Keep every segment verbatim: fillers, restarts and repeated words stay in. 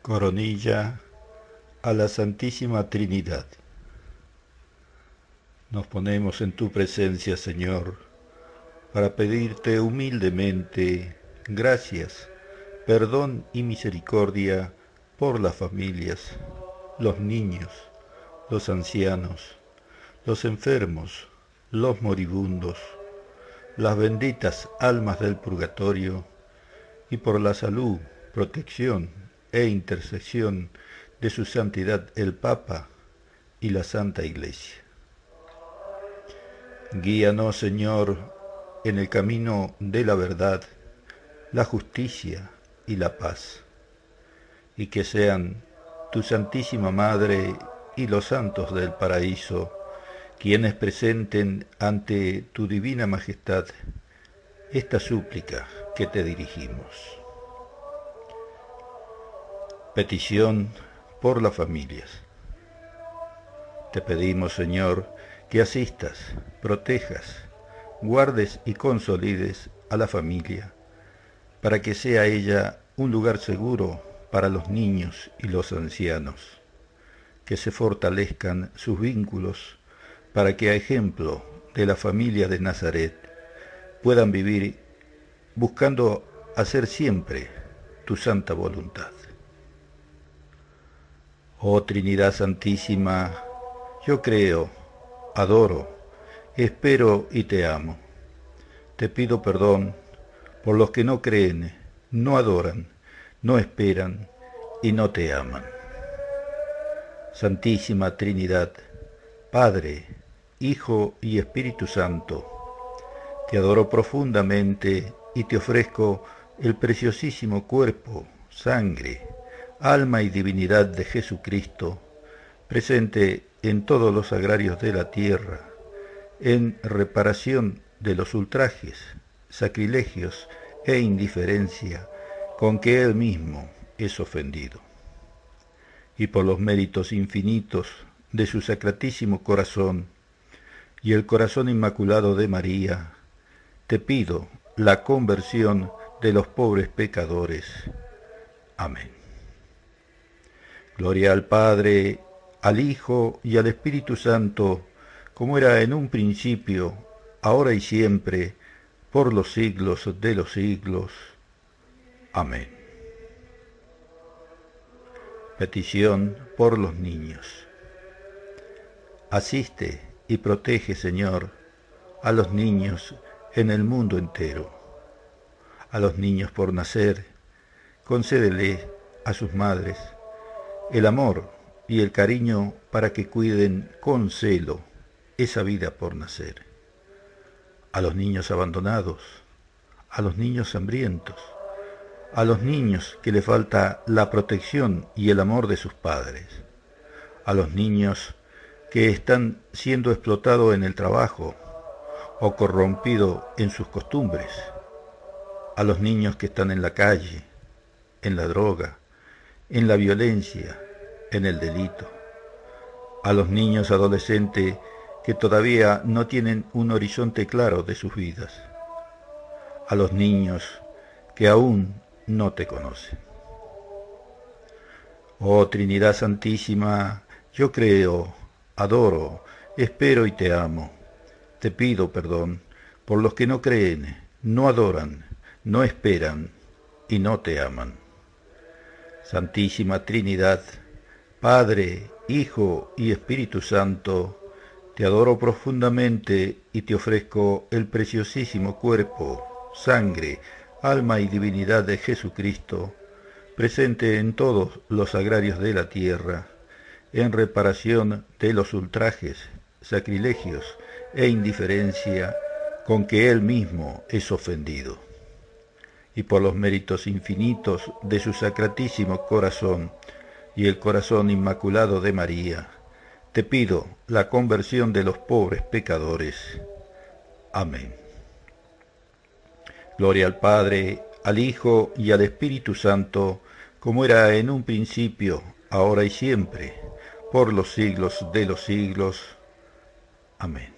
Coronilla a la Santísima Trinidad. Nos ponemos en tu presencia, Señor, para pedirte humildemente gracias, perdón y misericordia por las familias, los niños, los ancianos, los enfermos, los moribundos, las benditas almas del purgatorio y por la salud, protección e intercesión de su santidad el Papa y la Santa Iglesia. Guíanos, Señor, en el camino de la verdad, la justicia y la paz, y que sean tu Santísima Madre y los santos del paraíso quienes presenten ante tu divina majestad esta súplica que te dirigimos. Petición por las familias. Te pedimos, Señor, que asistas, protejas, guardes y consolides a la familia, para que sea ella un lugar seguro para los niños y los ancianos, que se fortalezcan sus vínculos, para que a ejemplo de la familia de Nazaret puedan vivir buscando hacer siempre tu santa voluntad. Oh Trinidad Santísima, yo creo, adoro, espero y te amo. Te pido perdón por los que no creen, no adoran, no esperan y no te aman. Santísima Trinidad, Padre, Hijo y Espíritu Santo, te adoro profundamente y te ofrezco el preciosísimo cuerpo, sangre, alma y divinidad de Jesucristo, presente en todos los agrarios de la tierra, en reparación de los ultrajes, sacrilegios e indiferencia con que Él mismo es ofendido. Y por los méritos infinitos de su sacratísimo corazón y el corazón inmaculado de María, te pido la conversión de los pobres pecadores. Amén. Gloria al Padre, al Hijo y al Espíritu Santo, como era en un principio, ahora y siempre, por los siglos de los siglos. Amén. Petición por los niños. Asiste y protege, Señor, a los niños en el mundo entero. A los niños por nacer, concédele a sus madres el amor y el cariño para que cuiden con celo esa vida por nacer. A los niños abandonados, a los niños hambrientos, a los niños que le falta la protección y el amor de sus padres, a los niños que están siendo explotados en el trabajo o corrompidos en sus costumbres, a los niños que están en la calle, en la droga, en la violencia, en el delito, a los niños adolescentes que todavía no tienen un horizonte claro de sus vidas, a los niños que aún no te conocen. Oh Trinidad Santísima, yo creo, adoro, espero y te amo. Te pido perdón por los que no creen, no adoran, no esperan y no te aman. Santísima Trinidad, Padre, Hijo y Espíritu Santo, te adoro profundamente y te ofrezco el preciosísimo cuerpo, sangre, alma y divinidad de Jesucristo, presente en todos los agrarios de la tierra, en reparación de los ultrajes, sacrilegios e indiferencia con que Él mismo es ofendido. Y por los méritos infinitos de su sacratísimo corazón y el corazón inmaculado de María, te pido la conversión de los pobres pecadores. Amén. Gloria al Padre, al Hijo y al Espíritu Santo, como era en un principio, ahora y siempre, por los siglos de los siglos. Amén.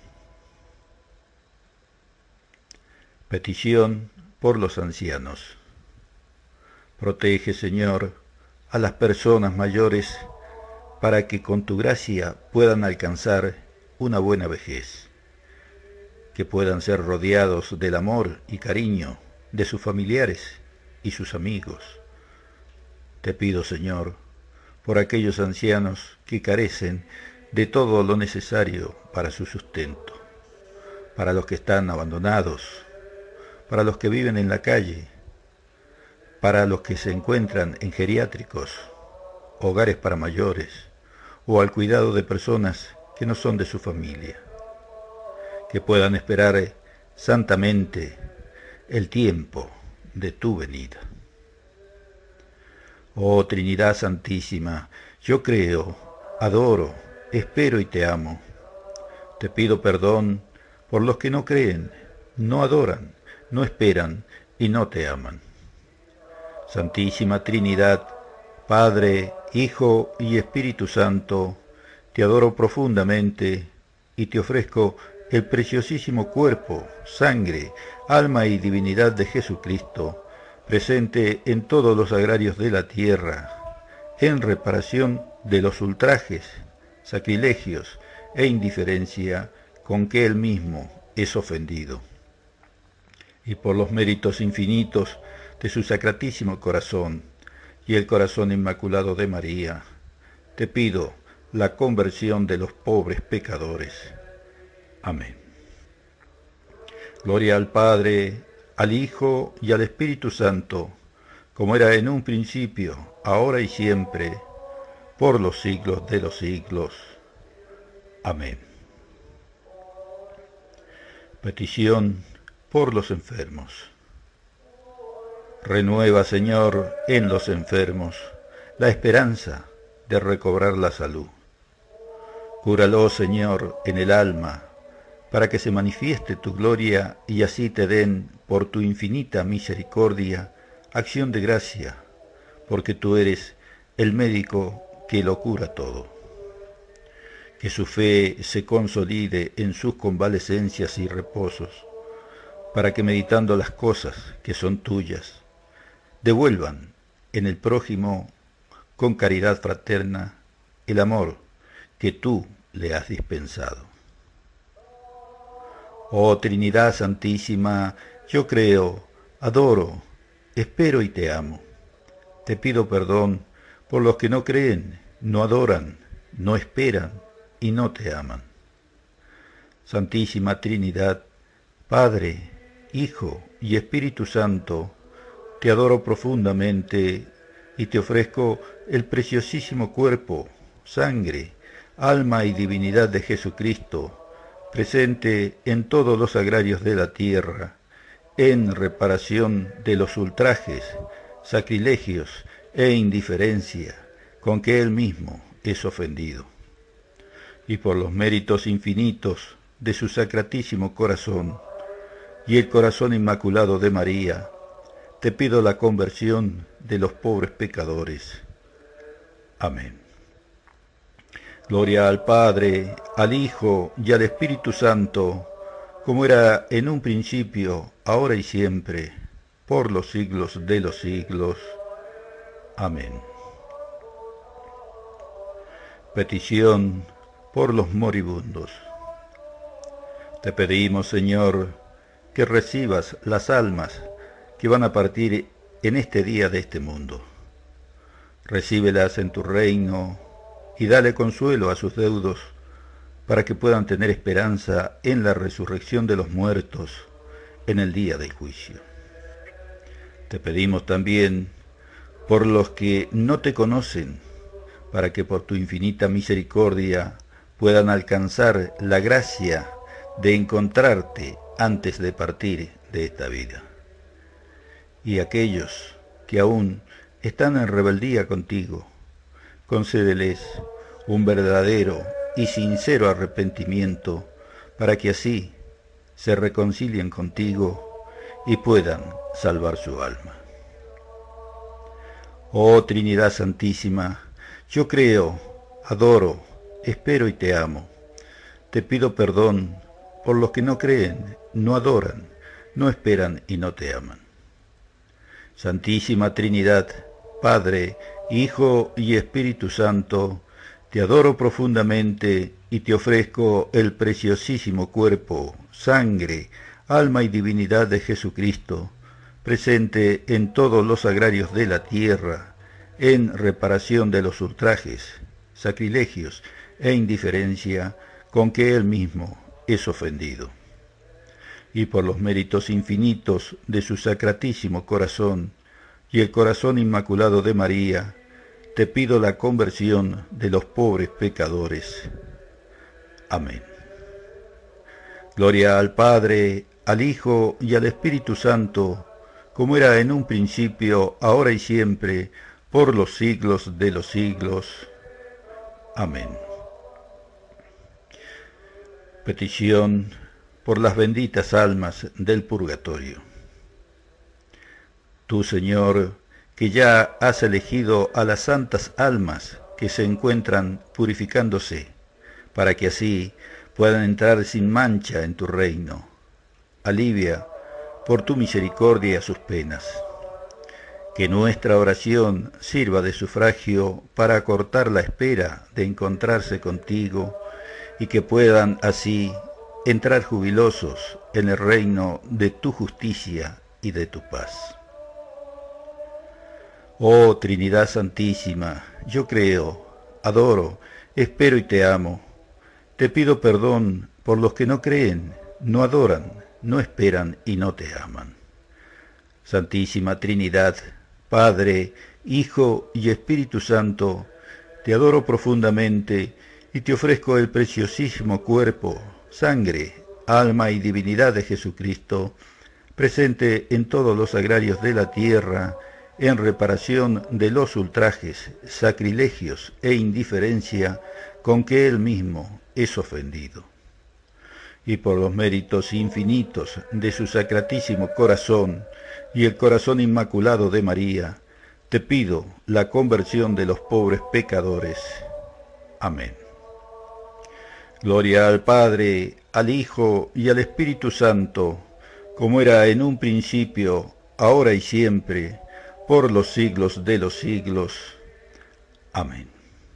Petición por los ancianos. Protege, Señor, a las personas mayores para que con tu gracia puedan alcanzar una buena vejez, que puedan ser rodeados del amor y cariño de sus familiares y sus amigos. Te pido, Señor, por aquellos ancianos que carecen de todo lo necesario para su sustento, para los que están abandonados, para los que viven en la calle, para los que se encuentran en geriátricos, hogares para mayores, o al cuidado de personas que no son de su familia, que puedan esperar santamente el tiempo de tu venida. Oh Trinidad Santísima, yo creo, adoro, espero y te amo. Te pido perdón por los que no creen, no adoran, no esperan y no te aman. Santísima Trinidad, Padre, Hijo y Espíritu Santo, te adoro profundamente y te ofrezco el preciosísimo cuerpo, sangre, alma y divinidad de Jesucristo, presente en todos los agrarios de la tierra, en reparación de los ultrajes, sacrilegios e indiferencia con que él mismo es ofendido. Y por los méritos infinitos de su sacratísimo corazón y el corazón inmaculado de María, te pido la conversión de los pobres pecadores. Amén. Gloria al Padre, al Hijo y al Espíritu Santo, como era en un principio, ahora y siempre, por los siglos de los siglos. Amén. Petición por los enfermos. Renueva, Señor, en los enfermos la esperanza de recobrar la salud. Cúralo, Señor, en el alma, para que se manifieste tu gloria y así te den, por tu infinita misericordia, acción de gracia, porque tú eres el médico que lo cura todo. Que su fe se consolide en sus convalecencias y reposos, para que meditando las cosas que son tuyas, devuelvan en el prójimo, con caridad fraterna, el amor que tú le has dispensado. Oh Trinidad Santísima, yo creo, adoro, espero y te amo. Te pido perdón por los que no creen, no adoran, no esperan y no te aman. Santísima Trinidad, Padre, Hijo y Espíritu Santo, te adoro profundamente y te ofrezco el preciosísimo cuerpo, sangre, alma y divinidad de Jesucristo, presente en todos los agrarios de la tierra, en reparación de los ultrajes, sacrilegios e indiferencia con que él mismo es ofendido. Y por los méritos infinitos de su sacratísimo corazón y el corazón inmaculado de María, te pido la conversión de los pobres pecadores. Amén. Gloria al Padre, al Hijo y al Espíritu Santo, como era en un principio, ahora y siempre, por los siglos de los siglos. Amén. Petición por los moribundos. Te pedimos, Señor, que recibas las almas que van a partir en este día de este mundo. Recíbelas en tu reino y dale consuelo a sus deudos para que puedan tener esperanza en la resurrección de los muertos en el día del juicio. Te pedimos también por los que no te conocen, para que por tu infinita misericordia puedan alcanzar la gracia de encontrarte antes de partir de esta vida. Y aquellos que aún están en rebeldía contigo, concédeles un verdadero y sincero arrepentimiento para que así se reconcilien contigo y puedan salvar su alma. Oh Trinidad Santísima, yo creo, adoro, espero y te amo. Te pido perdón por los que no creen, no adoran, no esperan y no te aman. Santísima Trinidad, Padre, Hijo y Espíritu Santo, te adoro profundamente y te ofrezco el preciosísimo cuerpo, sangre, alma y divinidad de Jesucristo, presente en todos los agrarios de la tierra, en reparación de los ultrajes, sacrilegios e indiferencia con que Él mismo es ofendido. Y por los méritos infinitos de su sacratísimo corazón y el corazón inmaculado de María, te pido la conversión de los pobres pecadores. Amén. Gloria al Padre, al Hijo y al Espíritu Santo, como era en un principio, ahora y siempre, por los siglos de los siglos. Amén. Petición por las benditas almas del purgatorio. Tú, Señor, que ya has elegido a las santas almas que se encuentran purificándose, para que así puedan entrar sin mancha en tu reino. Alivia, por tu misericordia, sus penas. Que nuestra oración sirva de sufragio para acortar la espera de encontrarse contigo y que puedan así entrar jubilosos en el reino de tu justicia y de tu paz. Oh Trinidad Santísima, yo creo, adoro, espero y te amo. Te pido perdón por los que no creen, no adoran, no esperan y no te aman. Santísima Trinidad, Padre, Hijo y Espíritu Santo, te adoro profundamente y te ofrezco el preciosísimo cuerpo, sangre, alma y divinidad de Jesucristo, presente en todos los agrarios de la tierra, en reparación de los ultrajes, sacrilegios e indiferencia con que Él mismo es ofendido. Y por los méritos infinitos de su sacratísimo corazón y el corazón inmaculado de María, te pido la conversión de los pobres pecadores. Amén. Gloria al Padre, al Hijo y al Espíritu Santo, como era en un principio, ahora y siempre, por los siglos de los siglos. Amén.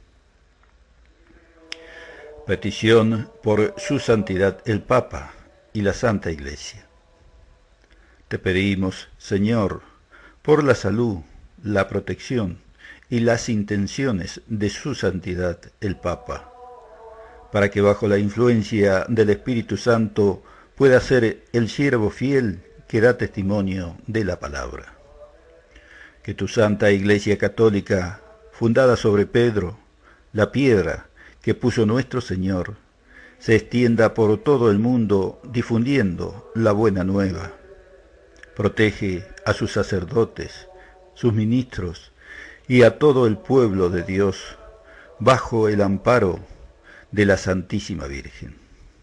Petición por su santidad el Papa y la Santa Iglesia. Te pedimos, Señor, por la salud, la protección y las intenciones de su santidad el Papa, para que bajo la influencia del Espíritu Santo pueda ser el siervo fiel que da testimonio de la palabra. Que tu Santa Iglesia Católica, fundada sobre Pedro, la piedra que puso nuestro Señor, se extienda por todo el mundo difundiendo la buena nueva. Protege a sus sacerdotes, sus ministros y a todo el pueblo de Dios bajo el amparo de la Santísima Virgen.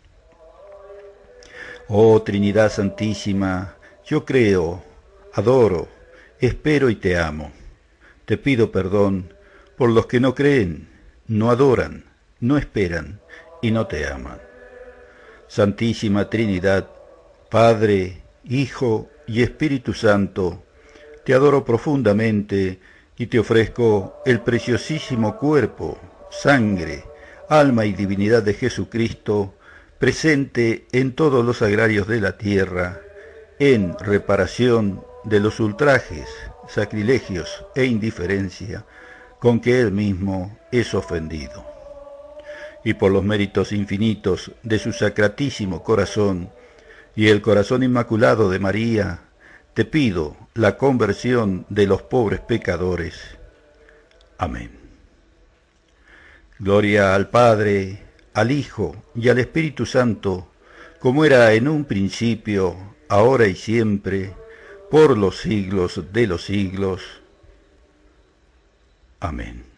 Oh Trinidad Santísima, yo creo, adoro, espero y te amo. Te pido perdón por los que no creen, no adoran, no esperan y no te aman. Santísima Trinidad, Padre, Hijo y Espíritu Santo, te adoro profundamente y te ofrezco el preciosísimo cuerpo, sangre, alma y divinidad de Jesucristo, presente en todos los agrarios de la tierra, en reparación de los ultrajes, sacrilegios e indiferencia con que Él mismo es ofendido. Y por los méritos infinitos de su sacratísimo corazón y el corazón inmaculado de María, te pido la conversión de los pobres pecadores. Amén. Gloria al Padre, al Hijo y al Espíritu Santo, como era en un principio, ahora y siempre, por los siglos de los siglos. Amén.